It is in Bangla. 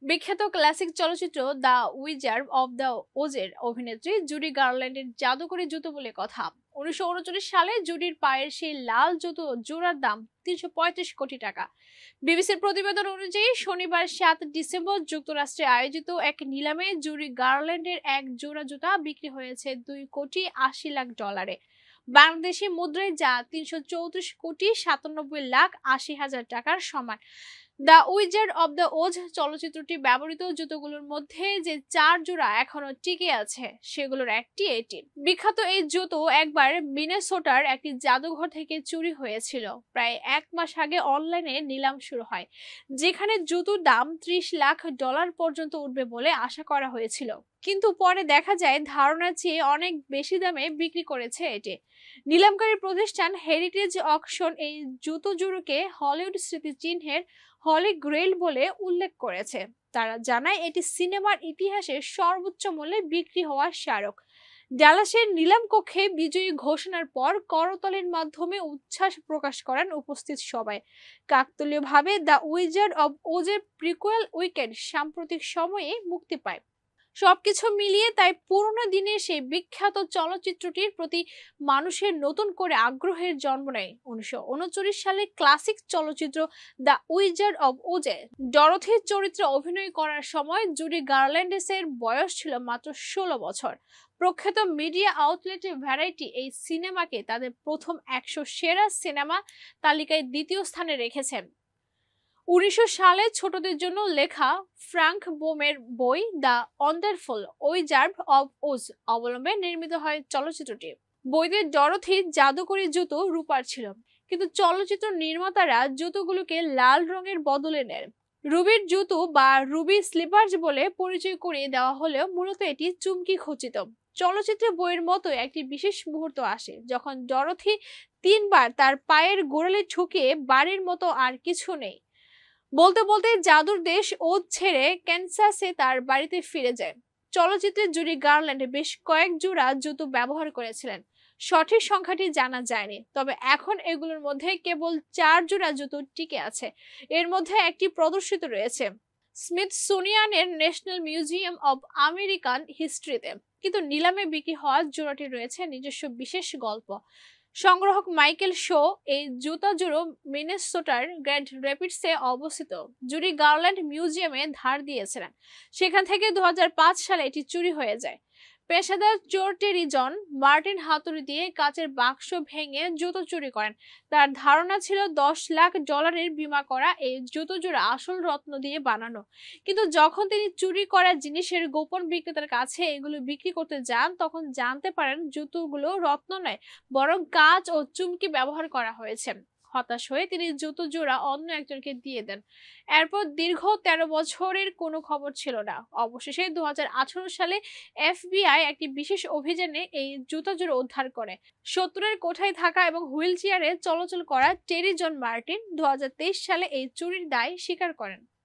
বিখ্যাত ক্লাসিক চলচ্চিত্র দ্য উইজার্ড অব দ্য ওজের অভিনেত্রী জুডি গার্ল্যান্ডের জাদুকরী জুতো বলে কথা। 1939 সালে জুডির পায়ের সেই লাল জুতো জোড়ার দাম 335 কোটি টাকা। বিবিসির প্রতিবেদন অনুযায়ী শনিবার 7 ডিসেম্বর যুক্তরাষ্ট্রে আয়োজিত এক নিলামে জুডি গার্ল্যান্ডের এক জোড়া জুতা বিক্রি হয়েছে $2,80,00,000 বাংলাদেশি মুদ্রায়, যা 334,97,80,000 টাকার সমান। The wizard of the Oz চলচ্চিত্রটি ব্যবহৃত জুতোগুলোর মধ্যে যে 4 জোড়া এখনো টিকে আছে সেগুলোর একটি এটি। বিখ্যাত এই জুতো একবার মিনেসোটার একটি জাদুঘর থেকে চুরি হয়েছিল। প্রায় 1 মাস আগে অনলাইনে নিলাম শুরু হয়, যেখানে জুতোর দাম $30,00,000 পর্যন্ত উঠবে বলে আশা করা হয়েছিল, কিন্তু পরে দেখা যায় ধারণার চেয়ে অনেক বেশি দামে বিক্রি করেছে এটি। নিলামকারী প্রতিষ্ঠান হেরিটেজ অকশন এই জুতো জোড়াকে হলিউড স্মৃতিচিহ্নের হলি গ্রেইল বলে উল্লেখ করেছে। তারা জানায় এটি সিনেমার ইতিহাসে সর্বোচ্চ মূল্যে বিক্রি হওয়ার স্মারক। ডালাসের নিলাম কক্ষে বিজয়ী ঘোষণার পর করতালির মাধ্যমে উচ্ছ্বাস প্রকাশ করেন উপস্থিত সবাই। কাকতালীয়ভাবে দ্য উইজার্ড অব ওজের প্রিকুয়েল উইকেন্ড সাম্প্রতিক সময়ে মুক্তি পায়। সবকিছু মিলিয়ে তাই পুরোনো দিনের সেই বিখ্যাত চলচ্চিত্রটির প্রতি মানুষের নতুন করে আগ্রহের জন্ম নেয় 1939 সালে ক্লাসিক চলচ্চিত্র দ্য উইজার্ড অব ওজে। ডরথির চরিত্রে অভিনয় করার সময় জুডি গার্ল্যান্ডের বয়স ছিল মাত্র 16 বছর। প্রখ্যাত মিডিয়া আউটলেট ভ্যারাইটি এই সিনেমাকে তাদের প্রথম 100 সেরা সিনেমা তালিকায় দ্বিতীয় স্থানে রেখেছেন। 1900 সালে ছোটদের জন্য লেখা ফ্রাঙ্ক বোমের বই the wonderful wizard of Oz অবলম্বনে নির্মিত হয় চলচ্চিত্রটি। বইতে ডরথির জাদুকরী জুতো রূপার ছিল, কিন্তু চলচ্চিত্র নির্মাতারা জুতোগুলোকে লাল রঙের বদলে নেন। রুবির জুতো বা রুবি স্লিপার্স বলে পরিচয় করিয়ে দেওয়া হলেও মূলত এটি চুমকি খচিত। চলচ্চিত্রে বইয়ের মতো একটি বিশেষ মুহূর্ত আসে যখন ডরথি 3 বার তার পায়ের গোড়ালি ঠুকিয়ে বাড়ির মতো আর কিছু নেই বলতে বলতে জাদুর দেশ ওজ ছেড়ে ক্যানসাসে তার বাড়িতে ফিরে যায়। চলচ্চিত্রে জুডি গার্ল্যান্ড বেশ কয়েক জোড়া জুতো ব্যবহার করেছিলেন। সঠিক সংখ্যাটি জানা যায়নি, তবে এখন এগুলোর মধ্যে কেবল 4 জোড়া জুতো টিকে আছে। এর মধ্যে একটি প্রদর্শিত রয়েছে স্মিথসোনিয়ানের ন্যাশনাল মিউজিয়াম অব আমেরিকান হিস্ট্রিতে, কিন্তু নিলামে বিক্রি হওয়া জোড়াটি রয়েছে নিজস্ব বিশেষ গল্প। সংগ্রাহক মাইকেল শো এই জুতা জোড়া মিনেসোটার গ্র্যান্ড র্যাপিডসে অবস্থিত জুডি গার্ল্যান্ড মিউজিয়ামে ধার দিয়েছিলেন। সেখান থেকে 2005 সালে এটি চুরি হয়ে যায়। পেশাদার চোর টেরি জন মার্টিন হাতুড়ি দিয়ে কাচের বাক্স ভেঙে জুতো চুরি করেন। তার ধারণা ছিল $10,00,000 বিমা করা এই জুতো জোড়া আসল রত্ন দিয়ে বানানো, কিন্তু যখন তিনি চুরি করা জিনিসের গোপন বিক্রেতার কাছে এগুলো বিক্রি করতে যান, তখন জানতে পারেন জুতোগুলো রত্ন নয়, বরং কাঁচ ও চুমকি ব্যবহার করা হয়েছে। হতাশ হয়ে তিনি জুতো জোড়া অন্য একজনকে দিয়ে দেন। এরপর দীর্ঘ 13 বছরের কোনো খবর ছিল না। অবশেষে 2018 সালে FBI একটি বিশেষ অভিযানে এই জুতা জোড়া উদ্ধার করে। 70-এর কোঠায় থাকা এবং হুইল চেয়ারে চলাচল করা টেরি জন মার্টিন 2023 সালে এই চুরির দায় স্বীকার করেন।